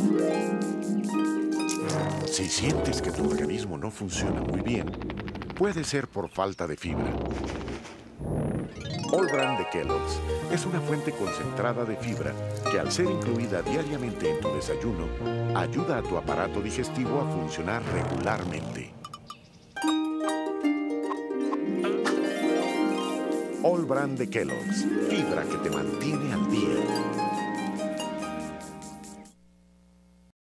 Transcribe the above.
Si sientes que tu organismo no funciona muy bien, puede ser por falta de fibra. All-Bran de Kellogg's es una fuente concentrada de fibra que, al ser incluida diariamente en tu desayuno, ayuda a tu aparato digestivo a funcionar regularmente. All-Bran de Kellogg's, fibra que te mantiene al día.